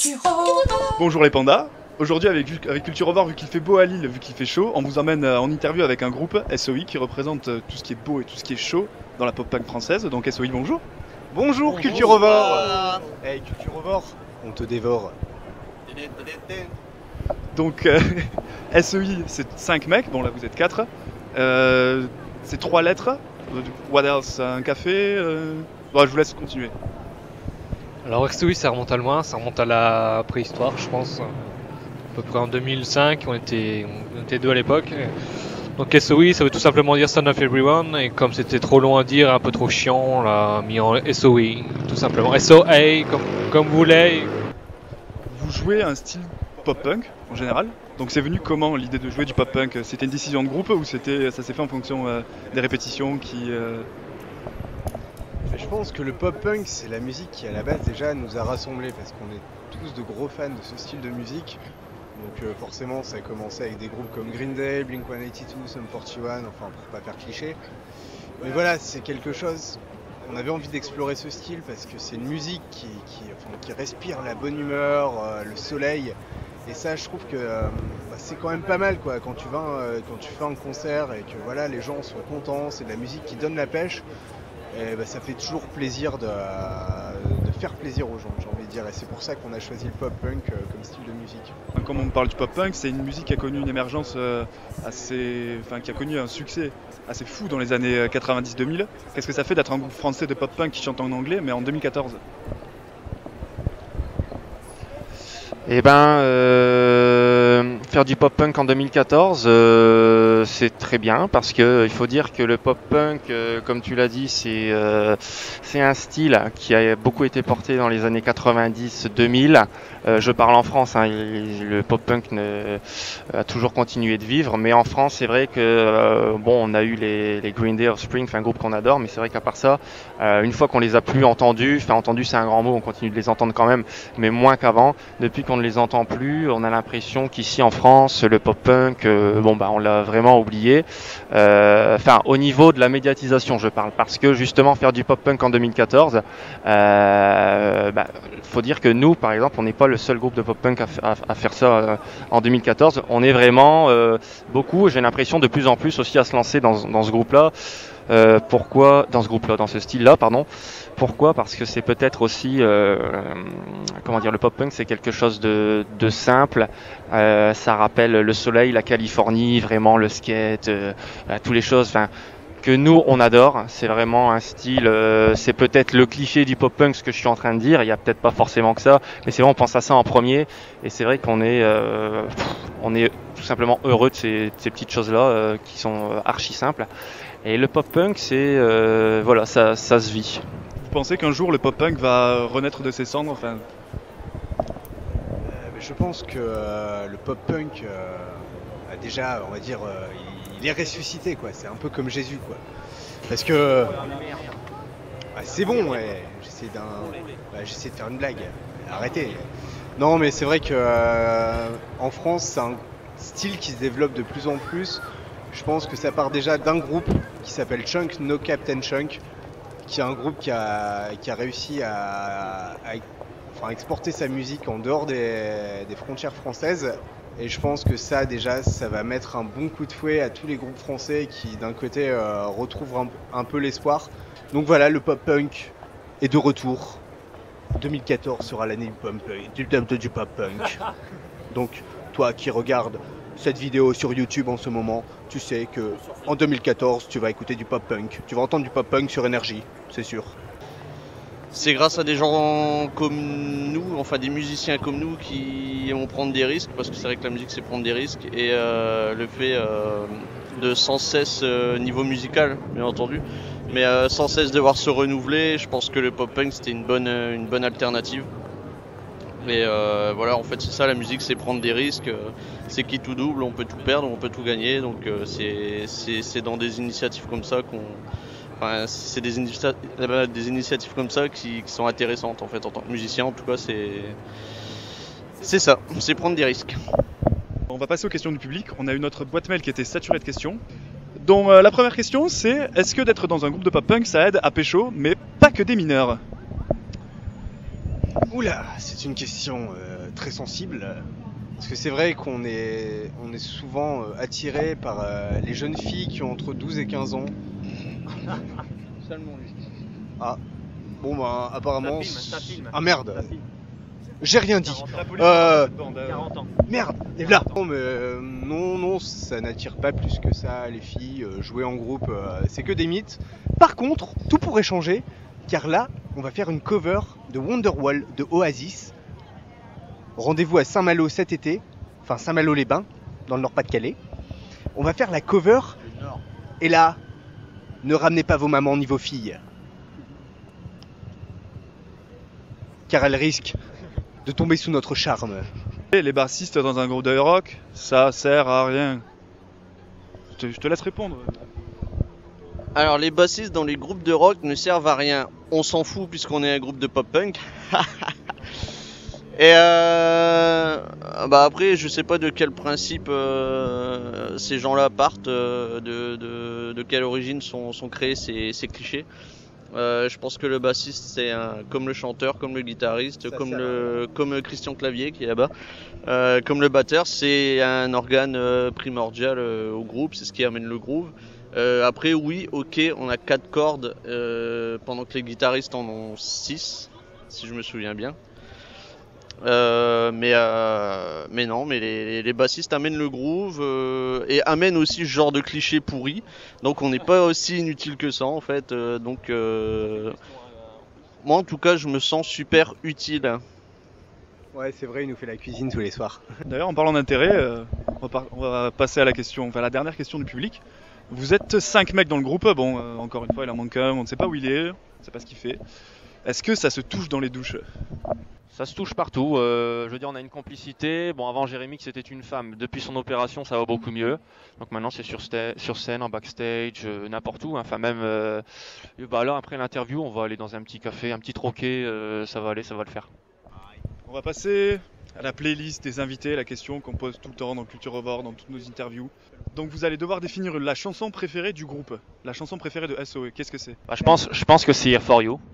Bonjour les pandas. Aujourd'hui avec Culture Over, vu qu'il fait beau à Lille, vu qu'il fait chaud, on vous emmène en interview avec un groupe, SOI, qui représente tout ce qui est beau et tout ce qui est chaud dans la pop-punk française. Donc SOI, bonjour. Bonjour Culture Over. Hey Culture Over, on te dévore. Donc SOI, c'est 5 mecs, bon là vous êtes 4. C'est 3 lettres. What else? Un café bon, je vous laisse continuer. Alors SOI, ça remonte à loin, ça remonte à la préhistoire, je pense. À peu près en 2005, on était deux à l'époque. Donc SOI, ça veut tout simplement dire Son of Everyone, et comme c'était trop long à dire, un peu trop chiant, on l'a mis en SOI, tout simplement. SOA, comme vous voulez. Vous jouez un style pop-punk en général. Donc c'est venu comment l'idée de jouer du pop-punk? C'était une décision de groupe ou ça s'est fait en fonction des répétitions qui... Je pense que le pop-punk, c'est la musique qui à la base déjà nous a rassemblés, parce qu'on est tous de gros fans de ce style de musique. Donc forcément ça a commencé avec des groupes comme Green Day, Blink-182, Sum 41, enfin pour pas faire cliché. Mais voilà, c'est quelque chose, on avait envie d'explorer ce style parce que c'est une musique qui respire la bonne humeur, le soleil. Et ça je trouve que c'est quand même pas mal quoi, quand tu fais un concert et que voilà, les gens sont contents, c'est de la musique qui donne la pêche. Et ça fait toujours plaisir de faire plaisir aux gens, j'ai envie de dire, et c'est pour ça qu'on a choisi le pop-punk comme style de musique. Comme on parle du pop-punk, c'est une musique qui a connu une émergence qui a connu un succès assez fou dans les années 90-2000. Qu'est-ce que ça fait d'être un groupe français de pop-punk qui chante en anglais, mais en 2014? Faire du pop-punk en 2014, c'est très bien parce que il faut dire que le pop-punk, comme tu l'as dit, c'est un style qui a beaucoup été porté dans les années 90-2000. Je parle en France, hein, le pop-punk a toujours continué de vivre, mais en France, c'est vrai que on a eu les Green Day, Offspring, un groupe qu'on adore, mais c'est vrai qu'à part ça, une fois qu'on les a plus entendus, entendu c'est un grand mot, on continue de les entendre quand même, mais moins qu'avant. Depuis qu'on ne les entend plus, on a l'impression qu'ici en France, le pop-punk, on l'a vraiment oublié. Au niveau de la médiatisation, je parle, parce que justement faire du pop-punk en 2014, faut dire que nous, par exemple, on n'est pas le seul groupe de pop-punk à faire ça en 2014. On est vraiment beaucoup, j'ai l'impression de plus en plus aussi à se lancer dans ce groupe-là. Dans ce style-là, pardon. Pourquoi? Parce que c'est peut-être aussi, le pop-punk, c'est quelque chose de simple. Ça rappelle le soleil, la Californie, vraiment le skate, toutes les choses. Que nous on adore, c'est vraiment un style, c'est peut-être le cliché du pop-punk ce que je suis en train de dire, il y a peut-être pas forcément que ça, mais c'est vrai on pense à ça en premier, et c'est vrai qu'on est tout simplement heureux de ces petites choses-là qui sont archi simples. Et le pop-punk, c'est ça se vit. Vous pensez qu'un jour le pop-punk va renaître de ses cendres, Je pense que le pop-punk a déjà, on va dire, il est ressuscité quoi. C'est un peu comme Jésus quoi. Parce que c'est bon, ouais. J'essaie de faire une blague. Arrêtez. Non mais c'est vrai que en France c'est un style qui se développe de plus en plus. Je pense que ça part déjà d'un groupe qui s'appelle Chunk, No Captain Chunk, qui est un groupe qui a réussi à exporter sa musique en dehors des frontières françaises. Et je pense que ça déjà, ça va mettre un bon coup de fouet à tous les groupes français qui d'un côté retrouvent un peu l'espoir. Donc voilà, le pop-punk est de retour. 2014 sera l'année du pop-punk. Donc toi qui regardes cette vidéo sur YouTube en ce moment, tu sais que en 2014 tu vas écouter du pop-punk. Tu vas entendre du pop-punk sur Énergie, c'est sûr. C'est grâce à des gens comme nous, enfin des musiciens comme nous qui vont prendre des risques, parce que c'est vrai que la musique c'est prendre des risques, et le fait de sans cesse, niveau musical bien entendu, mais sans cesse devoir se renouveler, je pense que le pop-punk c'était une bonne alternative. Et voilà, en fait c'est ça la musique, c'est prendre des risques, c'est qui tout double, on peut tout perdre, on peut tout gagner, donc c'est dans des initiatives comme ça c'est des initiatives comme ça qui sont intéressantes en fait en tant que musicien. En tout cas c'est ça, c'est prendre des risques. On va passer aux questions du public. On a eu notre boîte mail qui était saturée de questions. Donc la première question c'est, est-ce que d'être dans un groupe de pop-punk ça aide à pécho, mais pas que des mineurs? Oula, c'est une question très sensible. Parce que c'est vrai qu'on est souvent attiré par les jeunes filles qui ont entre 12 et 15 ans. Seulement lui. Ah, bon bah apparemment... Ça filme. Ah merde, j'ai rien dit. La police dans cette bande, 40 ans. Merde, et là. Non, mais non, ça n'attire pas plus que ça les filles. Jouer en groupe, c'est que des mythes. Par contre, tout pourrait changer, car là, on va faire une cover de Wonderwall de Oasis. Rendez-vous à Saint-Malo cet été, enfin Saint-Malo-les-Bains, dans le Nord-Pas-de-Calais. On va faire la cover, et là, ne ramenez pas vos mamans ni vos filles. Car elles risquent de tomber sous notre charme. Les bassistes dans un groupe de rock, ça sert à rien. Je te laisse répondre. Alors les bassistes dans les groupes de rock ne servent à rien. On s'en fout puisqu'on est un groupe de pop-punk. Et bah après je sais pas de quel principe ces gens-là partent, de quelle origine sont créés ces clichés. Je pense que le bassiste c'est comme le chanteur, comme le guitariste, comme Christian Clavier qui est là-bas, comme le batteur, c'est un organe primordial au groupe, c'est ce qui amène le groove. Après oui, ok, on a 4 cordes pendant que les guitaristes en ont 6, si je me souviens bien. Mais non, mais les bassistes amènent le groove et amènent aussi ce genre de clichés pourris. Donc on n'est pas aussi inutile que ça en fait. Moi en tout cas, je me sens super utile. Ouais, c'est vrai, il nous fait la cuisine tous les soirs. D'ailleurs, en parlant d'intérêt, on va passer à la dernière question du public. Vous êtes 5 mecs dans le groupe. Bon, encore une fois, il en manque un. On ne sait pas où il est, on ne sait pas ce qu'il fait. Est-ce que ça se touche dans les douches ? Ça se touche partout. Je veux dire, on a une complicité. Bon, avant Jérémy, que c'était une femme. Depuis son opération, ça va beaucoup mieux. Donc maintenant, c'est sur scène, en backstage, n'importe où. Hein. Enfin, même. Bah là, après l'interview, on va aller dans un petit café, un petit troquet. Ça va aller, ça va le faire. On va passer à la playlist des invités, la question qu'on pose tout le temps dans Culture Over, dans toutes nos interviews. Donc vous allez devoir définir la chanson préférée du groupe, la chanson préférée de SOE. Qu'est-ce que c'est ? Bah, je pense que c'est Here For You.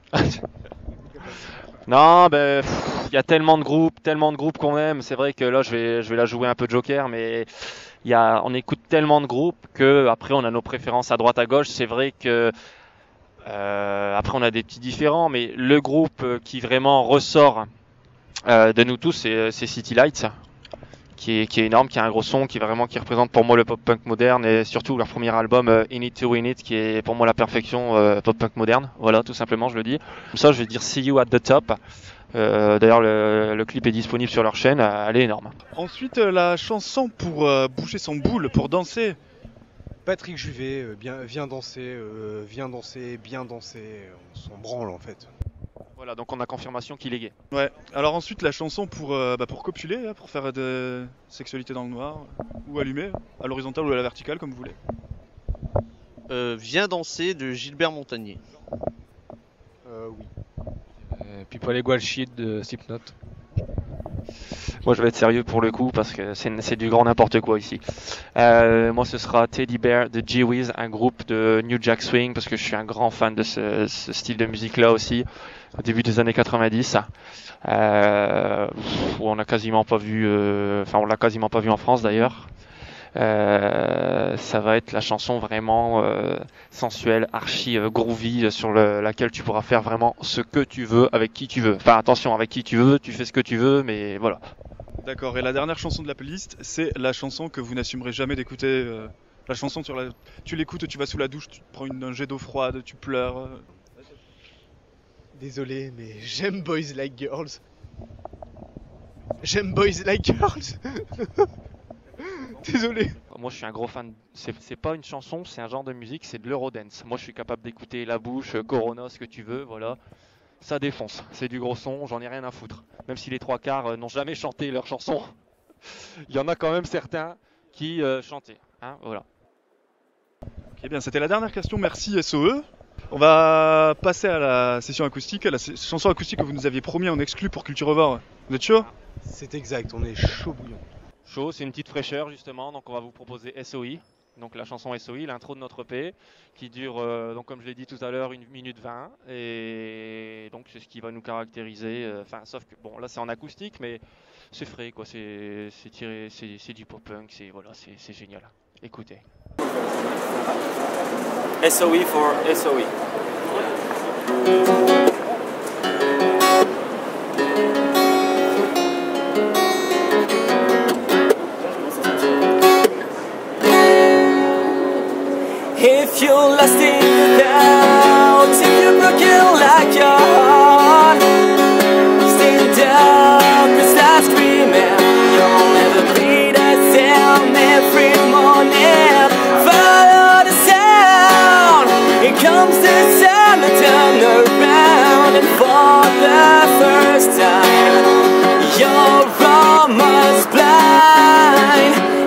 Non, ben, il y a tellement de groupes qu'on aime. C'est vrai que là, je vais la jouer un peu Joker, mais on écoute tellement de groupes que après on a nos préférences à droite à gauche. C'est vrai que après on a des petits différents, mais le groupe qui vraiment ressort de nous tous, c'est City Lights, qui est énorme, qui a un gros son, qui représente pour moi le pop-punk moderne et surtout leur premier album In It to Win It, qui est pour moi la perfection pop-punk moderne. Voilà, tout simplement, je le dis. Comme ça, je vais dire See You at the Top. D'ailleurs, le clip est disponible sur leur chaîne, elle est énorme. Ensuite, la chanson pour bouger son boule, pour danser. Patrick Juvet, viens danser, bien danser, on s'en branle en fait. Voilà, donc on a confirmation qu'il est gay. Ouais. Alors ensuite, la chanson pour copuler, pour faire de sexualité dans le noir, ou allumer, à l'horizontale ou à la verticale, comme vous voulez. Viens danser de Gilbert Montagnier. Oui. People Equal Shit de Slipknot. Moi, je vais être sérieux pour le coup parce que c'est du grand n'importe quoi ici. Moi, ce sera Teddy Bear de G-Wiz, un groupe de New Jack Swing, parce que je suis un grand fan de ce style de musique-là aussi, au début des années 90. Où on l'a quasiment pas vu, on l'a quasiment pas vu en France d'ailleurs. Ça va être la chanson vraiment sensuelle, archi groovy, sur laquelle tu pourras faire vraiment ce que tu veux, avec qui tu veux. Enfin attention, avec qui tu veux, tu fais ce que tu veux, mais voilà. D'accord, et la dernière chanson de la playlist, c'est la chanson que vous n'assumerez jamais d'écouter. La chanson tu l'écoutes, tu vas sous la douche, tu te prends un jet d'eau froide, tu pleures. Désolé, mais j'aime Boys Like Girls. J'aime Boys Like Girls. Désolé. Moi je suis un gros fan, c'est pas une chanson, c'est un genre de musique, c'est de l'eurodance. Moi je suis capable d'écouter La Bouche, Corona, ce que tu veux, voilà. Ça défonce, c'est du gros son, j'en ai rien à foutre. Même si les 3/4 n'ont jamais chanté leur chanson, il y en a quand même certains qui chantaient, hein, voilà. Ok, bien, c'était la dernière question, merci SOE. On va passer à la session acoustique, à la chanson acoustique que vous nous aviez promis en exclu pour Culture Over. Vous êtes chaud ? C'est exact, on est chaud bouillant. Chaud, c'est une petite fraîcheur justement, donc on va vous proposer SOI, Donc la chanson SOI, l'intro de notre EP, qui dure, donc comme je l'ai dit tout à l'heure, 1 minute 20. Et donc c'est ce qui va nous caractériser. Sauf que bon, là c'est en acoustique, mais c'est frais, quoi. C'est tiré, c'est du pop-punk, voilà, c'est génial. Écoutez. SOE for SOE. If you're lost in the doubt, if you're broken like your heart, stand up and start screaming. You'll never be the same every morning. Follow the sound, here comes the sound to turn around. And for the first time, you're almost blind.